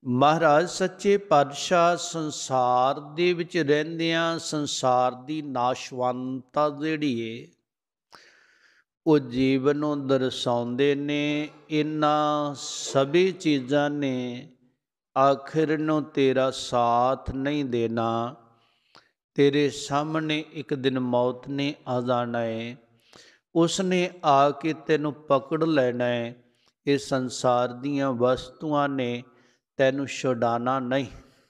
ਮਹਾਰਾਜ ਸੱਚੇ ਪਾਤਸ਼ਾਹ ਸੰਸਾਰ ਦੇ ਵਿੱਚ ਰਹਿੰਦਿਆਂ ਸੰਸਾਰ ਦੀ ਨਾਸ਼ਵੰਤਤਾ ਜਿਹੜੀ ਏ ਉਹ ਜੀਵਨ ਨੂੰ ਦਰਸਾਉਂਦੇ ਨੇ। ਇਹਨਾਂ ਸਭੀ ਚੀਜ਼ਾਂ ਨੇ ਆਖਿਰ ਨੂੰ ਤੇਰਾ ਸਾਥ ਨਹੀਂ ਦੇਣਾ। ਤੇਰੇ ਸਾਹਮਣੇ ਇੱਕ ਦਿਨ ਮੌਤ ਨੇ ਆ ਜਾਣਾ ਏ, ਉਸਨੇ ਆ ਕੇ ਤੈਨੂੰ ਪਕੜ ਲੈਣਾ ਏ। ਇਹ ਸੰਸਾਰ ਦੀਆਂ ਵਸਤੂਆਂ ਨੇ ਤੈਨੂੰ ਛੁਡਾਣਾ ਨਹੀਂ।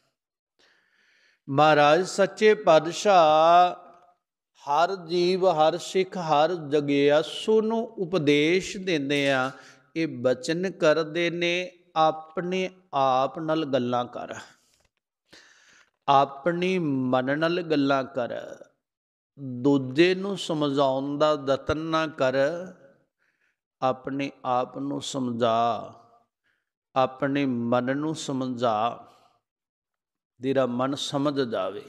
ਮਹਾਰਾਜ ਸੱਚੇ ਪਾਤਸ਼ਾਹ ਹਰ ਜੀਵ, ਹਰ ਸਿੱਖ, ਹਰ ਜਗਿਆਸੂ ਨੂੰ ਉਪਦੇਸ਼ ਦਿੰਦੇ ਆ। ਇਹ ਬਚਨ ਕਰਦੇ ਨੇ, ਆਪਣੇ ਆਪ ਨਾਲ ਗੱਲਾਂ ਕਰ, ਆਪਣੀ ਮਨ ਨਾਲ ਗੱਲਾਂ ਕਰ, ਦੂਜੇ ਨੂੰ ਸਮਝਾਉਣ ਦਾ ਯਤਨ ਨਾ ਕਰ। ਆਪਣੇ ਆਪ ਨੂੰ ਸਮਝਾ, ਆਪਣੇ ਮਨ ਨੂੰ ਸਮਝਾ, ਤੇਰਾ ਮਨ ਸਮਝ ਜਾਵੇ।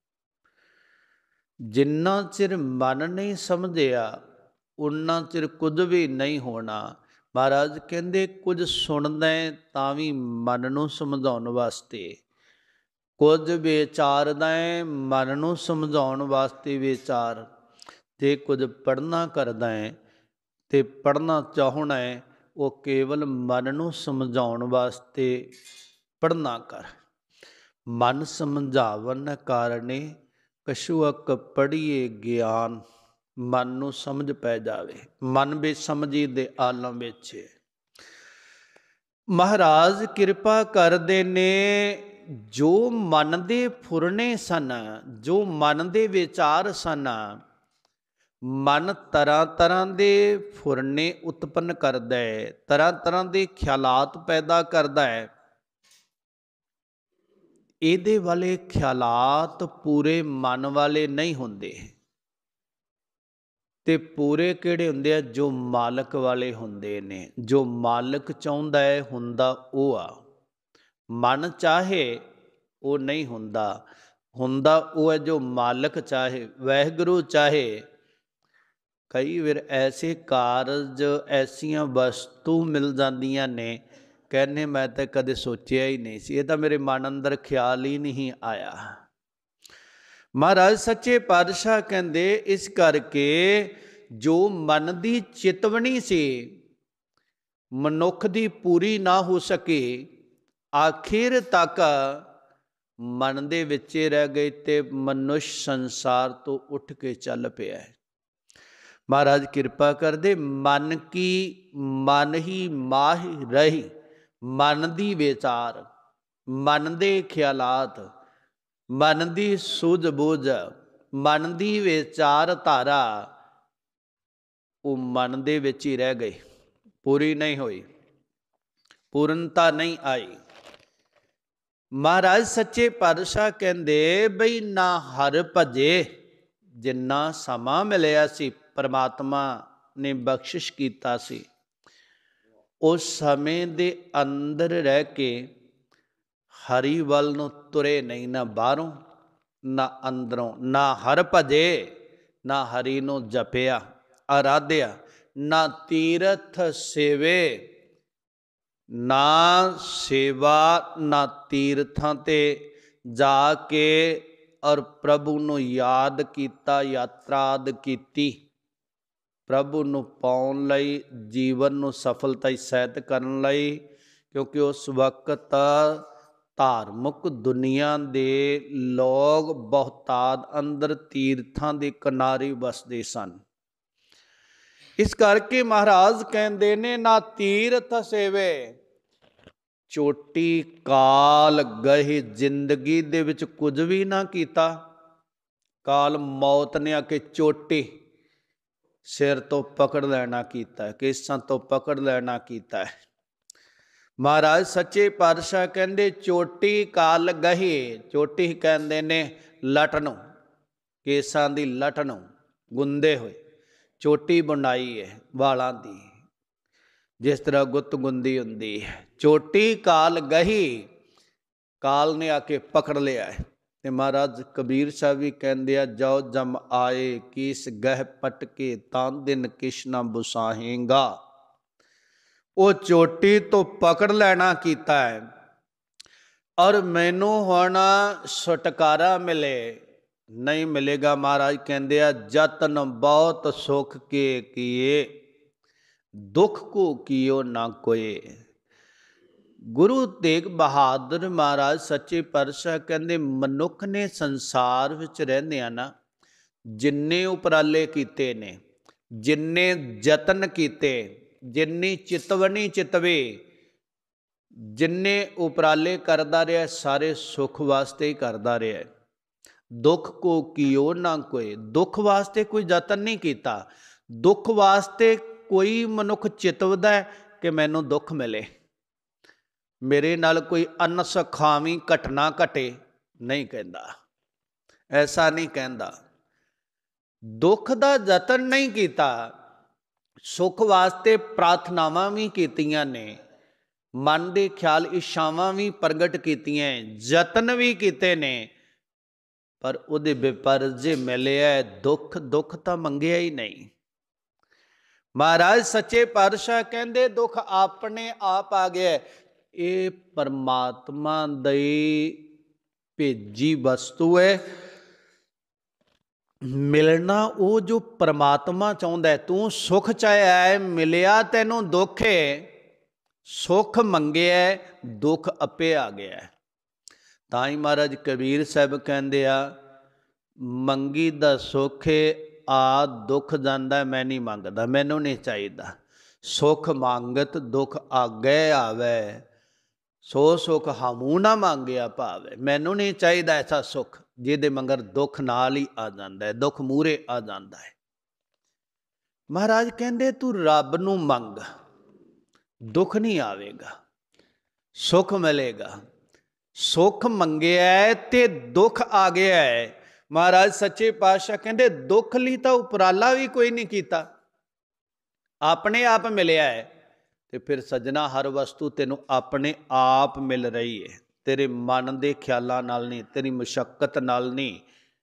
ਜਿੰਨਾ ਚਿਰ ਮਨ ਨਹੀਂ ਸਮਝਿਆ ਉਨਾ ਚਿਰ ਕੁਝ ਵੀ ਨਹੀਂ ਹੋਣਾ। ਮਹਾਰਾਜ ਕਹਿੰਦੇ ਕੁਝ ਸੁਣਦਾ ਤਾਂ ਵੀ ਮਨ ਨੂੰ ਸਮਝਾਉਣ ਵਾਸਤੇ, ਕੁਝ ਵਿਚਾਰਦਾ ਹੈ ਮਨ ਨੂੰ ਸਮਝਾਉਣ ਵਾਸਤੇ ਵਿਚਾਰ, ਤੇ ਕੁਝ ਪੜ੍ਹਨਾ ਕਰਦਾ ਹੈ ਤੇ ਪੜ੍ਹਨਾ ਚਾਹੁਣਾ ਹੈ ਉਹ ਕੇਵਲ ਮਨ ਨੂੰ ਸਮਝਾਉਣ ਵਾਸਤੇ ਪੜ੍ਹਨਾ ਕਰ। ਮਨ ਸਮਝਾਵਨ ਕਾਰਣੇ ਕਛੁਅਕ ਪੜ੍ਹੀਏ ਗਿਆਨ। ਮਨ ਨੂੰ ਸਮਝ ਪੈ ਜਾਵੇ, ਮਨ ਵਿੱਚ ਸਮਝੀ ਦੇ ਆਲਮ ਵਿੱਚ। ਮਹਾਰਾਜ ਕਿਰਪਾ ਕਰਦੇ ਨੇ, ਜੋ ਮਨ ਦੇ ਫੁਰਨੇ ਸਨ, ਜੋ ਮਨ ਦੇ ਵਿਚਾਰ ਸਨ, ਮਨ ਤਰ੍ਹਾਂ ਤਰ੍ਹਾਂ ਦੇ ਫੁਰਨੇ ਉਤਪੰਨ ਕਰਦਾ ਹੈ, ਤਰ੍ਹਾਂ ਤਰ੍ਹਾਂ ਦੇ ਖਿਆਲਾਤ ਪੈਦਾ ਕਰਦਾ ਹੈ। ਇਹਦੇ ਵਾਲੇ ਖਿਆਲਾਤ ਪੂਰੇ ਮਨ ਵਾਲੇ ਨਹੀਂ ਹੁੰਦੇ, ਤੇ ਪੂਰੇ ਕਿਹੜੇ ਹੁੰਦੇ ਆ? ਜੋ ਮਾਲਕ ਵਾਲੇ ਹੁੰਦੇ ਨੇ। ਜੋ ਮਾਲਕ ਚਾਹੁੰਦਾ ਹੈ ਹੁੰਦਾ ਉਹ ਆ। ਮਨ ਚਾਹੇ ਉਹ ਨਹੀਂ ਹੁੰਦਾ, ਹੁੰਦਾ ਉਹ ਹੈ ਜੋ ਮਾਲਕ ਚਾਹੇ, ਵਾਹਿਗੁਰੂ ਚਾਹੇ। ਕਈ ਵਾਰ ਐਸੇ ਕਾਰਜ, ਐਸੀਆਂ ਵਸਤੂ ਮਿਲ ਜਾਂਦੀਆਂ ਨੇ, ਕਹਿੰਦੇ ਮੈਂ ਤਾਂ ਕਦੇ ਸੋਚਿਆ ਹੀ ਨਹੀਂ ਸੀ, ਇਹ ਤਾਂ ਮੇਰੇ ਮਨ ਅੰਦਰ ਖਿਆਲ ਹੀ ਨਹੀਂ ਆਇਆ। ਮਹਾਰਾਜ ਸੱਚੇ ਪਾਤਸ਼ਾਹ ਕਹਿੰਦੇ ਇਸ ਕਰਕੇ ਜੋ ਮਨ ਦੀ ਚਿਤਵਨੀ ਸੀ ਮਨੁੱਖ ਦੀ ਪੂਰੀ ਨਾ ਹੋ ਸਕੇ, ਆਖਿਰ ਤੱਕ ਮਨ ਦੇ ਵਿੱਚ ਰਹਿ ਗਈ ਤੇ ਮਨੁੱਖ ਸੰਸਾਰ ਤੋਂ ਉੱਠ ਕੇ ਚੱਲ ਪਿਆ ਹੈ। ਮਹਾਰਾਜ ਕਿਰਪਾ ਕਰਦੇ, ਮਨ ਕੀ ਮਨ ਹੀ ਮਾਹਿ ਰਹੀ। ਮਨ ਦੀ ਵਿਚਾਰ, ਮਨ ਦੇ ਖਿਆਲਾਤ, ਮਨ ਦੀ ਸੂਝ ਬੂਝ, ਮਨ ਦੀ ਵਿਚਾਰਧਾਰਾ ਉਹ ਮਨ ਦੇ ਵਿੱਚ ਹੀ ਰਹਿ ਗਈ, ਪੂਰੀ ਨਹੀਂ ਹੋਈ, ਪੂਰਨਤਾ ਨਹੀਂ ਆਈ। ਮਹਾਰਾਜ ਸੱਚੇ ਪਾਤਸ਼ਾਹ ਕਹਿੰਦੇ ਬਈ ਨਾ ਹਰ ਭਜੇ। ਜਿੰਨਾ ਸਮਾਂ ਮਿਲਿਆ ਸੀ ਪਰਮਾਤਮਾ ਨੇ ਬਖਸ਼ਿਸ਼ ਕੀਤਾ ਸੀ, ਉਸ ਸਮੇਂ ਦੇ ਅੰਦਰ ਰਹਿ ਕੇ ਹਰੀ ਵੱਲ ਨੂੰ ਤੁਰੇ ਨਹੀਂ, ਨਾ ਬਾਹਰੋਂ ਨਾ ਅੰਦਰੋਂ। ਨਾ ਹਰ ਭਜੇ, ਨਾ ਹਰੀ ਨੂੰ ਜਪਿਆ ਆਰਾਧਿਆ, ਨਾ ਤੀਰਥ ਸੇਵੇ, ਨਾ ਸੇਵਾ, ਨਾ ਤੀਰਥਾਂ ਤੇ ਜਾ ਕੇ ਔਰ ਪ੍ਰਭੂ ਨੂੰ ਯਾਦ ਕੀਤਾ, ਯਾਤਰਾ ਆਦਿ ਕੀਤੀ। ਪ੍ਰਭੂ ਨੂੰ ਪਾਉਣ ਲਈ, ਜੀਵਨ ਨੂੰ ਸਫਲਤਾ ਸਹਿਤ ਕਰਨ ਲਈ, ਕਿਉਂਕਿ ਉਸ ਵਕਤ ਧਾਰਮਿਕ ਦੁਨੀਆ ਦੇ ਲੋਕ ਬਹੁਤਾਤ ਅੰਦਰ ਤੀਰਥਾਂ ਦੇ ਕਿਨਾਰੇ ਵਸਦੇ ਸਨ। ਇਸ ਕਰਕੇ ਮਹਾਰਾਜ ਕਹਿੰਦੇ ਨੇ ਨਾ ਤੀਰਥ ਸੇਵੇ। ਚੋਟੀ ਕਾਲ ਗਏ, ਜ਼ਿੰਦਗੀ ਦੇ ਵਿੱਚ ਕੁਝ ਵੀ ਨਾ ਕੀਤਾ। ਕਾਲ ਮੌਤ ਨੇ ਆ ਕੇ ਚੋਟੀ ਸਿਰ ਤੋਂ ਪਕੜ ਲੈਣਾ ਕੀਤਾ, ਕੇਸਾਂ ਤੋਂ ਪਕੜ ਲੈਣਾ ਕੀਤਾ ਹੈ। ਮਹਾਰਾਜ ਸੱਚੇ ਪਾਤਸ਼ਾਹ ਕਹਿੰਦੇ ਚੋਟੀ ਕਾਲ ਗਹੀ। ਚੋਟੀ ਕਹਿੰਦੇ ਨੇ ਲੱਟ ਨੂੰ, ਕੇਸਾਂ ਦੀ ਲੱਟ ਨੂੰ ਗੁੰਦੇ ਹੋਏ ਚੋਟੀ ਬਣਾਈ ਹੈ ਵਾਲਾਂ ਦੀ, ਜਿਸ ਤਰ੍ਹਾਂ ਗੁੱਤ ਗੁੰਦੀ ਹੁੰਦੀ ਹੈ। ਚੋਟੀ ਕਾਲ ਗਹੀ, ਕਾਲ ਨੇ ਆ ਕੇ ਪਕੜ ਲਿਆ ਹੈ। ਤੇ ਮਹਾਰਾਜ ਕਬੀਰ ਸਾਹਿਬ ਵੀ ਕਹਿੰਦੇ ਆ, ਜੋ ਜਮ ਆਏ ਕੀਸ ਗਹਿ ਪਟਕੇ, ਤਾਂ ਦਿਨ ਕਿਛ ਨਾ ਬੁਸਾਹੇਗਾ। ਉਹ ਚੋਟੀ ਤੋਂ ਪਕੜ ਲੈਣਾ ਕੀਤਾ ਹੈ। ਔਰ ਮੈਨੂੰ ਹੁਣ ਛੁਟਕਾਰਾ ਮਿਲੇ, ਨਹੀਂ ਮਿਲੇਗਾ। ਮਹਾਰਾਜ ਕਹਿੰਦੇ ਆ, ਜਤਨ ਬਹੁਤ ਸੁਖ ਕੇ ਕੀਏ, ਦੁੱਖ ਕੋ ਕੀਓ ਨਾ ਕੋਏ। ਗੁਰੂ ਤੇਗ ਬਹਾਦਰ ਮਹਾਰਾਜ ਸੱਚੇ ਪਾਤਸ਼ਾਹ ਕਹਿੰਦੇ, ਮਨੁੱਖ ਨੇ ਸੰਸਾਰ ਵਿੱਚ ਰਹਿੰਦਿਆਂ ਨਾ ਜਿੰਨੇ ਉਪਰਾਲੇ ਕੀਤੇ ਨੇ, ਜਿੰਨੇ ਯਤਨ ਕੀਤੇ, ਜਿੰਨੀ ਚਿਤਵਨੀ ਚਿਤਵੇ, ਜਿੰਨੇ ਉਪਰਾਲੇ ਕਰਦਾ ਰਿਹਾ, ਸਾਰੇ ਸੁਖ ਵਾਸਤੇ ਹੀ ਕਰਦਾ ਰਿਹਾ। ਦੁੱਖ ਕੋ ਕੀਓ ਨਾ ਕੋਏ, ਦੁੱਖ ਵਾਸਤੇ ਕੋਈ ਯਤਨ ਨਹੀਂ ਕੀਤਾ। ਦੁੱਖ ਵਾਸਤੇ ਕੋਈ ਮਨੁੱਖ ਚਿਤਵਦਾ ਕਿ ਮੈਨੂੰ ਦੁੱਖ ਮਿਲੇ, ਮੇਰੇ ਨਾਲ ਕੋਈ ਅਨਸਖਾਵੀਂ ਘਟਨਾ ਘਟੇ, ਨਹੀਂ ਕਹਿੰਦਾ, ਐਸਾ ਨਹੀਂ ਕਹਿੰਦਾ। ਦੁੱਖ ਦਾ ਯਤਨ ਨਹੀਂ ਕੀਤਾ, ਸੁੱਖ ਵਾਸਤੇ ਪ੍ਰਾਰਥਨਾਵਾਂ ਵੀ ਕੀਤੀਆਂ ਨੇ, ਮਨ ਦੇ ਖਿਆਲ ਇੱਛਾਵਾਂ ਵੀ ਪ੍ਰਗਟ ਕੀਤੀਆਂ, ਯਤਨ ਵੀ ਕੀਤੇ ਨੇ, ਪਰ ਉਹਦੇ ਵਿਪਰੀਤ ਜੇ ਮਿਲਿਆ ਦੁੱਖ, ਦੁੱਖ ਤਾਂ ਮੰਗਿਆ ਹੀ ਨਹੀਂ। ਮਹਾਰਾਜ ਸੱਚੇ ਪਾਤਸ਼ਾਹ ਕਹਿੰਦੇ, ਦੁੱਖ ਆਪਣੇ ਆਪ ਆ ਗਿਆ। ਇਹ ਪਰਮਾਤਮਾ ਦੀ ਭੇਜੀ ਵਸਤੂ ਹੈ। ਮਿਲਣਾ ਉਹ ਜੋ ਪਰਮਾਤਮਾ ਚਾਹੁੰਦਾ। ਤੂੰ ਸੁੱਖ ਚਾਹਿਆ ਹੈ, ਮਿਲਿਆ ਤੈਨੂੰ ਦੁੱਖ ਹੈ। ਸੁੱਖ ਮੰਗਿਆ, ਦੁੱਖ ਆਪੇ ਆ ਗਿਆ। ਤਾਂ ਹੀ ਮਹਾਰਾਜ ਕਬੀਰ ਸਾਹਿਬ ਕਹਿੰਦੇ ਆ, ਮੰਗੀ ਦਾ ਸੁੱਖ ਆ ਦੁੱਖ ਜਾਂਦਾ, ਮੈਂ ਨਹੀਂ ਮੰਗਦਾ, ਮੈਨੂੰ ਨਹੀਂ ਚਾਹੀਦਾ। ਸੁੱਖ ਮੰਗਤ ਦੁੱਖ ਆਗੇ ਆਵੇ, ਸੋ ਸੁੱਖ ਹਮੂ ਨਾ ਮੰਗਿਆ ਭਾਵੇ। ਮੈਨੂੰ ਨਹੀਂ ਚਾਹੀਦਾ ਐਸਾ ਸੁੱਖ ਜਿਹਦੇ ਮਗਰ ਦੁੱਖ ਨਾਲ ਹੀ ਆ ਜਾਂਦਾ ਹੈ, ਦੁੱਖ ਮੂਹਰੇ ਆ ਜਾਂਦਾ ਹੈ। ਮਹਾਰਾਜ ਕਹਿੰਦੇ, ਤੂੰ ਰੱਬ ਨੂੰ ਮੰਗ, ਦੁੱਖ ਨਹੀਂ ਆਵੇਗਾ, ਸੁੱਖ ਮਿਲੇਗਾ। ਸੁੱਖ ਮੰਗਿਆ ਤੇ ਦੁੱਖ ਆ ਗਿਆ ਹੈ। ਮਹਾਰਾਜ ਸੱਚੇ ਪਾਤਸ਼ਾਹ ਕਹਿੰਦੇ, ਦੁੱਖ ਲਈ ਤਾਂ ਉਪਰਾਲਾ ਵੀ ਕੋਈ ਨਹੀਂ ਕੀਤਾ, ਆਪਣੇ ਆਪ ਮਿਲਿਆ ਹੈ। ਤੇ ਫਿਰ ਸੱਜਣਾ, ਹਰ ਵਸਤੂ ਤੈਨੂੰ ਆਪਣੇ ਆਪ ਮਿਲ ਰਹੀ ਹੈ, ਤੇਰੇ ਮਨ ਦੇ ਖਿਆਲਾਂ ਨਾਲ ਨਹੀਂ, ਤੇਰੀ ਮੁਸ਼ੱਕਤ ਨਾਲ ਨਹੀਂ।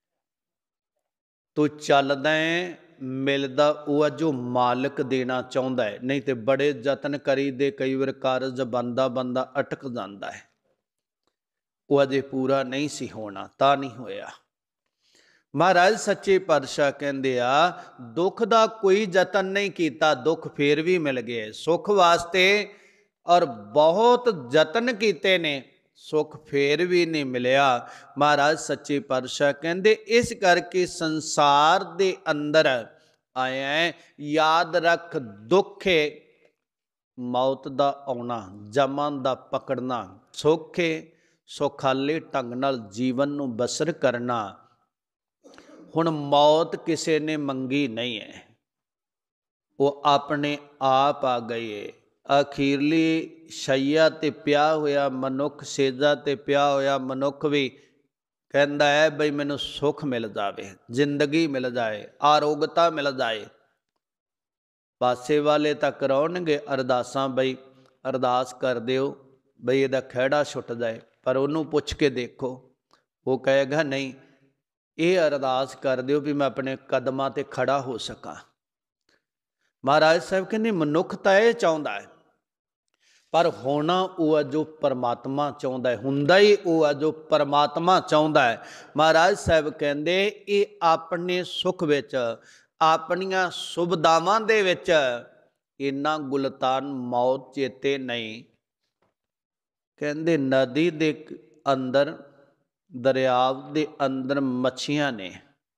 ਤੂੰ ਚੱਲਦਾ ਹੈ, ਮਿਲਦਾ ਉਹ ਆ ਜੋ ਮਾਲਕ ਦੇਣਾ ਚਾਹੁੰਦਾ ਹੈ। ਨਹੀਂ ਤੇ ਬੜੇ ਯਤਨ ਕਰੀ ਦੇ, ਕਈ ਵਾਰ ਕਾਰਜ ਬੰਦਾ ਅਟਕ ਜਾਂਦਾ ਹੈ, ਉਹ ਅਜੇ ਪੂਰਾ ਨਹੀਂ ਸੀ ਹੋਣਾ, ਤਾਂ ਨਹੀਂ ਹੋਇਆ। ਮਹਾਰਾਜ ਸੱਚੇ ਪਾਤਸ਼ਾਹ ਕਹਿੰਦੇ ਆ, ਦੁੱਖ ਦਾ ਕੋਈ ਯਤਨ ਨਹੀਂ ਕੀਤਾ, ਦੁੱਖ ਫੇਰ ਵੀ ਮਿਲ ਗਿਆ। ਸੁੱਖ ਵਾਸਤੇ ਔਰ ਬਹੁਤ ਯਤਨ ਕੀਤੇ ਨੇ, ਸੁੱਖ ਫੇਰ ਵੀ ਨਹੀਂ ਮਿਲਿਆ। ਮਹਾਰਾਜ ਸੱਚੇ ਪਾਤਸ਼ਾਹ ਕਹਿੰਦੇ, ਇਸ ਕਰਕੇ ਸੰਸਾਰ ਦੇ ਅੰਦਰ ਆਇਆ, ਯਾਦ ਰੱਖ ਦੁੱਖ ਹੈ ਮੌਤ ਦਾ ਆਉਣਾ, ਜਮਨ ਦਾ ਪਕੜਨਾ, ਸੁੱਖ ਹੈ ਸੁਖਾਲੇ ਢੰਗ ਨਾਲ ਜੀਵਨ ਨੂੰ ਬਸਰ ਕਰਨਾ। ਹੁਣ ਮੌਤ ਕਿਸੇ ਨੇ ਮੰਗੀ ਨਹੀਂ ਹੈ, ਉਹ ਆਪਣੇ ਆਪ ਆ ਗਈ ਹੈ। ਅਖੀਰਲੀ ਸ਼ਈਆ ਤੇ ਪਿਆ ਹੋਇਆ ਮਨੁੱਖ, ਸੇਜਾ ਤੇ ਪਿਆ ਹੋਇਆ ਮਨੁੱਖ ਵੀ ਕਹਿੰਦਾ ਹੈ, ਬਈ ਮੈਨੂੰ ਸੁੱਖ ਮਿਲ ਜਾਵੇ, ਜ਼ਿੰਦਗੀ ਮਿਲ ਜਾਏ, ਆਰੋਗਤਾ ਮਿਲ ਜਾਏ। ਪਾਸੇ ਵਾਲੇ ਤਾਂ ਕਰਾਉਣਗੇ ਅਰਦਾਸਾਂ, ਬਈ ਅਰਦਾਸ ਕਰ ਦਿਓ ਬਈ ਇਹਦਾ ਖਹਿੜਾ ਛੁੱਟ ਜਾਏ, ਪਰ ਉਹਨੂੰ ਪੁੱਛ ਕੇ ਦੇਖੋ, ਉਹ ਕਹੇਗਾ ਨਹੀਂ, ਇਹ ਅਰਦਾਸ ਕਰ ਦਿਓ ਵੀ ਮੈਂ ਆਪਣੇ ਕਦਮਾਂ ਤੇ ਖੜਾ ਹੋ ਸਕਾਂ। ਮਹਾਰਾਜ ਸਾਹਿਬ ਕਹਿੰਦੇ, ਮਨੁੱਖ ਤਾਂ ਇਹ ਚਾਹੁੰਦਾ ਹੈ, ਪਰ ਹੋਣਾ ਉਹ ਆ ਜੋ ਪਰਮਾਤਮਾ ਚਾਹੁੰਦਾ ਹੈ, ਹੁੰਦਾ ਹੀ ਉਹ ਆ ਜੋ ਪਰਮਾਤਮਾ ਚਾਹੁੰਦਾ ਹੈ। ਮਹਾਰਾਜ ਸਾਹਿਬ ਕਹਿੰਦੇ, ਇਹ ਆਪਣੇ ਸੁੱਖ ਵਿੱਚ, ਆਪਣੀਆਂ ਸੁਵਿਧਾਵਾਂ ਦੇ ਵਿੱਚ ਇੰਨਾ ਗੁਲਤਾਨ ਮੌਤ ਚੇਤੇ ਨਹੀਂ। ਕਹਿੰਦੇ, ਨਦੀ ਦੇ ਅੰਦਰ, ਦਰਿਆ ਦੇ ਅੰਦਰ ਮੱਛੀਆਂ ਨੇ,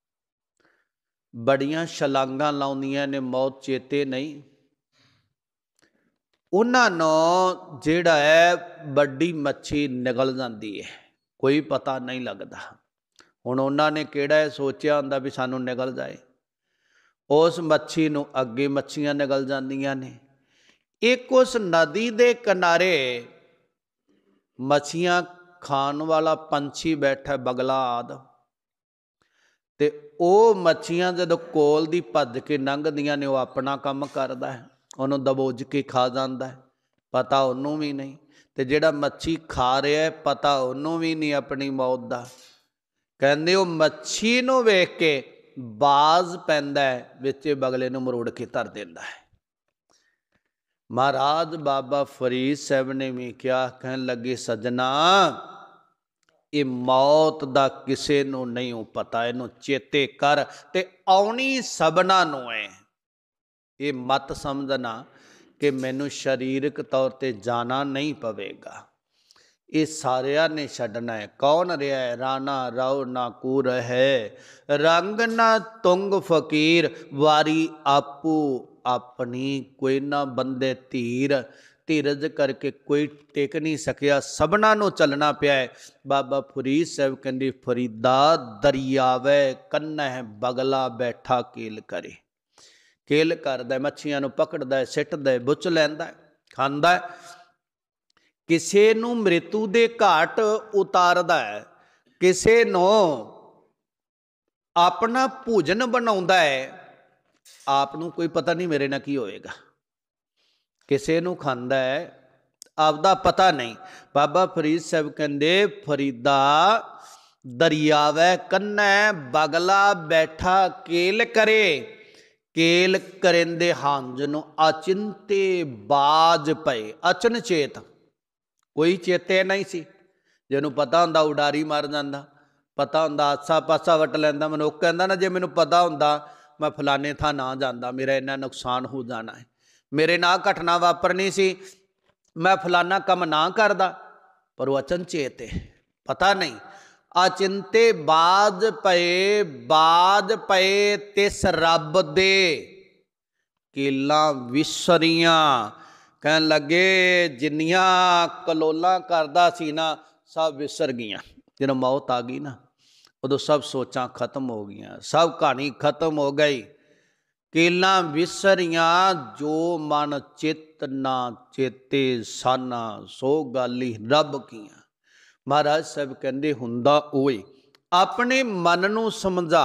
ਬੜੀਆਂ ਛਲਾਂਗਾਂ ਲਾਉਂਦੀਆਂ ਨੇ, ਮੌਤ ਚੇਤੇ ਨਹੀਂ। ਉਹਨਾਂ ਨੂੰ ਜਿਹੜਾ ਹੈ ਵੱਡੀ ਮੱਛੀ ਨਿਗਲ ਜਾਂਦੀ ਹੈ, ਕੋਈ ਪਤਾ ਨਹੀਂ ਲੱਗਦਾ। ਹੁਣ ਉਹਨਾਂ ਨੇ ਕਿਹੜਾ ਸੋਚਿਆ ਹੁੰਦਾ ਵੀ ਸਾਨੂੰ ਨਿਗਲ ਜਾਏ, ਉਸ ਮੱਛੀ ਨੂੰ ਅੱਗੇ ਮੱਛੀਆਂ ਨਿਗਲ ਜਾਂਦੀਆਂ ਨੇ। ਇੱਕ ਉਸ ਨਦੀ ਦੇ ਕਿਨਾਰੇ ਮੱਛੀਆਂ ਖਾਣ ਵਾਲਾ ਪੰਛੀ ਬੈਠਾ, ਬਗਲਾ ਆਦਿ, ਤੇ ਉਹ ਮੱਛੀਆਂ ਜਦੋਂ ਕੋਲ ਦੀ ਭੱਜ ਕੇ ਲੰਘਦੀਆਂ ਨੇ, ਉਹ ਆਪਣਾ ਕੰਮ ਕਰਦਾ ਹੈ, ਉਹਨੂੰ ਦਬੋਚ ਕੇ ਖਾ ਜਾਂਦਾ ਹੈ, ਪਤਾ ਉਹਨੂੰ ਵੀ ਨਹੀਂ। ਤੇ ਜਿਹੜਾ ਮੱਛੀ ਖਾ ਰਿਹਾ, ਪਤਾ ਉਹਨੂੰ ਵੀ ਨਹੀਂ ਆਪਣੀ ਮੌਤ ਦਾ। ਕਹਿੰਦੇ, ਉਹ ਮੱਛੀ ਨੂੰ ਵੇਖ ਕੇ ਬਾਜ਼ ਪੈਂਦਾ ਹੈ, ਵਿੱਚ ਬਗਲੇ ਨੂੰ ਮਰੋੜ ਕੇ ਧਰ ਦਿੰਦਾ ਹੈ। ਮਹਾਰਾਜ ਬਾਬਾ ਫਰੀਦ ਸਾਹਿਬ ਨੇ ਵੀ ਕਿਹਾ, ਕਹਿਣ ਲੱਗੇ, ਸੱਜਣਾ ਇਹ ਮੌਤ ਦਾ ਕਿਸੇ ਨੂੰ ਨਹੀਂ ਪਤਾ, ਇਹਨੂੰ ਚੇਤੇ ਕਰ ਤੇ ਆਉਣੀ ਸਭਨਾਂ ਨੂੰ ਹੈ। ਇਹ ਮਤ ਸਮਝਣਾ ਕਿ ਮੈਨੂੰ ਸਰੀਰਕ ਤੌਰ ਤੇ ਜਾਣਾ ਨਹੀਂ ਪਵੇਗਾ, ਇਹ ਸਾਰਿਆਂ ਨੇ ਛੱਡਣਾ ਹੈ। ਕੌਣ ਰਿਹਾ ਹੈ? ਰਾਣਾ ਰਾਉ ਨਾ ਕੂ ਹੈ, ਰੰਗ ਨਾ ਤੁੰਗ ਫਕੀਰ, ਵਾਰੀ ਆਪੂ ਆਪਣੀ, ਕੋਈ ਨਾ ਬੰਦੇ ਧੀਰ। ਧੀਰਜ ਕਰਕੇ ਕੋਈ ਟਿਕ ਨਹੀਂ ਸਕਿਆ, ਸਭਨਾਂ ਨੂੰ ਚੱਲਣਾ ਪਿਆ ਹੈ। ਬਾਬਾ ਫਰੀਦ ਸਾਹਿਬ ਕਹਿੰਦੇ, ਫਰੀਦਾ ਦਰਿਆਵੇ ਕੰਨਹਿ ਬਗਲਾ ਬੈਠਾ ਕੀਲ ਕਰੇ। ਕੀਲ ਕਰਦਾ, ਮੱਛੀਆਂ ਨੂੰ ਪਕੜਦਾ, ਸਿੱਟਦਾ, ਬੁੱਚ ਲੈਂਦਾ, ਖਾਂਦਾ, ਕਿਸੇ ਨੂੰ ਮ੍ਰਿਤੂ ਦੇ ਘਾਟ ਉਤਾਰਦਾ ਹੈ, ਕਿਸੇ ਨੂੰ ਆਪਣਾ ਭੋਜਨ ਬਣਾਉਂਦਾ ਹੈ। ਆਪ ਨੂੰ ਕੋਈ ਪਤਾ ਨਹੀਂ ਮੇਰੇ ਨਾਲ ਕੀ ਹੋਏਗਾ, ਕਿਸੇ ਨੂੰ ਖਾਂਦਾ ਹੈ, ਆਪਦਾ ਪਤਾ ਨਹੀਂ। ਬਾਬਾ ਫਰੀਦ ਸਾਹਿਬ ਕਹਿੰਦੇ, ਫਰੀਦਾ ਦਰਿਆਵੇ ਕੰਨੈ ਬਗਲਾ ਬੈਠਾ ਕੇਲ ਕਰੇ। ਕੇਲ ਕਰਿੰਦੇ ਹੰਝ ਨੂੰ ਅਚਿੰਤੇ ਬਾਜ ਪਏ। ਅਚਨਚੇਤ, ਕੋਈ ਚੇਤੇ ਨਹੀਂ ਸੀ। ਜਿਹਨੂੰ ਪਤਾ ਹੁੰਦਾ ਉਡਾਰੀ ਮਾਰ ਜਾਂਦਾ, ਪਤਾ ਹੁੰਦਾ ਆਸਾ ਪਾਸਾ ਵਟ ਲੈਂਦਾ। ਮਨੁੱਖ ਕਹਿੰਦਾ ਨਾ, ਜੇ ਮੈਨੂੰ ਪਤਾ ਹੁੰਦਾ ਮੈਂ ਫਲਾਣੇ ਥਾਂ ਨਾ ਜਾਂਦਾ, ਮੇਰਾ ਇੰਨਾ ਨੁਕਸਾਨ ਹੋ ਜਾਣਾ ਹੈ, ਮੇਰੇ ਨਾਲ ਘਟਨਾ ਵਾਪਰਨੀ ਸੀ, ਮੈਂ ਫਲਾਨਾ ਕੰਮ ਨਾ ਕਰਦਾ। ਪਰ ਉਹ ਅਚਨਚੇਤ ਹੈ, ਪਤਾ ਨਹੀਂ। ਅਚਿੰਤੇ ਬਾਜ ਪਏ, ਬਾਜ ਪਏ ਤਿਸ ਰੱਬ ਦੇ, ਕੇਲਾਂ ਵਿਸਰੀਆਂ। ਕਹਿਣ ਲੱਗੇ ਜਿੰਨੀਆਂ ਕਲੋਲਾਂ ਕਰਦਾ ਸੀ ਨਾ, ਸਭ ਵਿਸਰ ਗਈਆਂ। ਜਦੋਂ ਮੌਤ ਆ ਗਈ ਨਾ, ਉਦੋਂ ਸਭ ਸੋਚਾਂ ਖਤਮ ਹੋ ਗਈਆਂ, ਸਭ ਕਹਾਣੀ ਖਤਮ ਹੋ ਗਈ। ਕੇਲਾਂ ਵਿਸਰੀਆਂ, ਜੋ ਮਨ ਚਿੱਤ ਨਾ ਚੇਤੇ ਸਾਨਾ, ਸੋ ਗਾਲੀ ਰੱਬ ਕੀਆਂ। ਮਹਾਰਾਜ ਸਾਹਿਬ ਕਹਿੰਦੇ, ਹੁੰਦਾ ਓਏ ਆਪਣੇ ਮਨ ਨੂੰ ਸਮਝਾ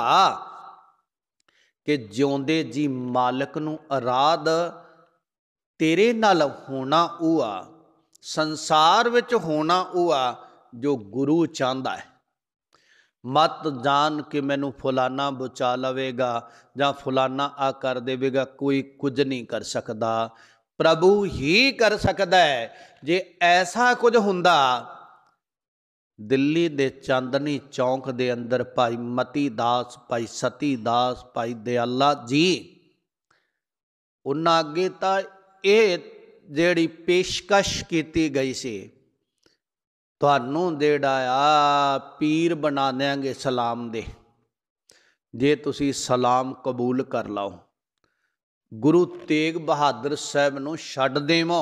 ਕਿ ਜਿਉਂਦੇ ਜੀ ਮਾਲਕ ਨੂੰ ਅਰਾਧ ਤੇਰੇ ਨਾਲ ਹੋਣਾ ਉਹ ਆ, ਸੰਸਾਰ ਵਿੱਚ ਹੋਣਾ ਉਹ ਆ ਜੋ ਗੁਰੂ ਚਾਹੁੰਦਾ ਹੈ। ਮਤ ਜਾਣ ਕਿ ਮੈਨੂੰ ਫਲਾਨਾ ਬਚਾ ਲਵੇਗਾ ਜਾਂ ਫਲਾਨਾ ਆ ਕਰ ਦੇਵੇਗਾ, ਕੋਈ ਕੁਝ ਨਹੀਂ ਕਰ ਸਕਦਾ, ਪ੍ਰਭੂ ਹੀ ਕਰ ਸਕਦਾ ਹੈ। ਜੇ ਐਸਾ ਕੁਝ ਹੁੰਦਾ, ਦਿੱਲੀ ਦੇ ਚਾਂਦਨੀ ਚੌਂਕ ਦੇ ਅੰਦਰ ਭਾਈ ਮਤੀ ਦਾਸ, ਭਾਈ ਸਤੀ ਦਾਸ, ਭਾਈ ਦਿਆਲਾ ਜੀ, ਉਹਨਾਂ ਅੱਗੇ ਤਾਂ ਇਹ ਜਿਹੜੀ ਪੇਸ਼ਕਸ਼ ਕੀਤੀ ਗਈ ਸੀ, ਤੁਹਾਨੂੰ ਜਿਹੜਾ ਆ ਪੀਰ ਬਣਾ ਦਿਆਂਗੇ ਸਲਾਮ ਦੇ, ਜੇ ਤੁਸੀਂ ਸਲਾਮ ਕਬੂਲ ਕਰ ਲਓ, ਗੁਰੂ ਤੇਗ ਬਹਾਦਰ ਸਾਹਿਬ ਨੂੰ ਛੱਡ ਦੇਵੋ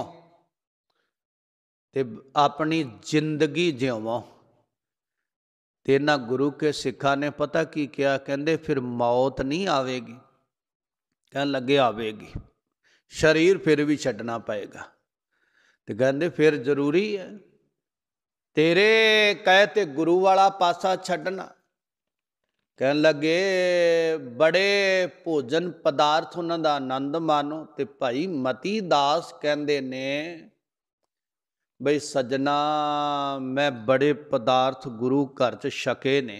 ਤੇ ਆਪਣੀ ਜ਼ਿੰਦਗੀ ਜਿਉਵੋ। ਤੇ ਇਹਨਾਂ ਗੁਰੂ ਕੇ ਸਿੱਖਾਂ ਨੇ ਪਤਾ ਕੀ ਕਿਹਾ? ਕਹਿੰਦੇ ਫਿਰ ਮੌਤ ਨਹੀਂ ਆਵੇਗੀ? ਕਹਿਣ ਲੱਗੇ ਆਵੇਗੀ, ਸਰੀਰ ਫਿਰ ਵੀ ਛੱਡਣਾ ਪਏਗਾ। ਤੇ ਕਹਿੰਦੇ ਫਿਰ ਜ਼ਰੂਰੀ ਹੈ ਤੇਰੇ ਕਹੇ ਤੇ ਗੁਰੂ ਵਾਲਾ ਪਾਸਾ ਛੱਡਣਾ। ਕਹਿਣ ਲੱਗੇ ਬੜੇ ਭੋਜਨ ਪਦਾਰਥ ਉਹਨਾਂ ਦਾ ਆਨੰਦ ਮਾਣੋ। ਤੇ ਭਾਈ ਮਤੀ ਦਾਸ ਕਹਿੰਦੇ ਨੇ, ਬਈ ਸੱਜਣਾ ਮੈਂ ਬੜੇ ਪਦਾਰਥ ਗੁਰੂ ਘਰ 'ਚ ਛਕੇ ਨੇ,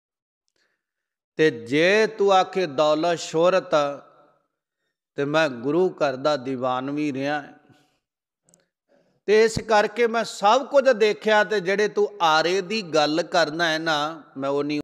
ਤੇ ਜੇ ਤੂੰ ਆਖੇ ਦੌਲਤ ਸ਼ੋਹਰਤ, ਤੇ ਮੈਂ ਗੁਰੂ ਘਰ ਦਾ ਦੀਵਾਨ ਵੀ ਰਿਹਾ, ਤੇ ਇਸ ਕਰਕੇ ਮੈਂ ਸਭ ਕੁਝ ਦੇਖਿਆ। ਤੇ ਜਿਹੜੇ ਤੂੰ ਆਰੇ ਦੀ ਗੱਲ ਕਰਨਾ ਹੈ ਨਾ, ਮੈਂ ਉਹ ਨਹੀਂ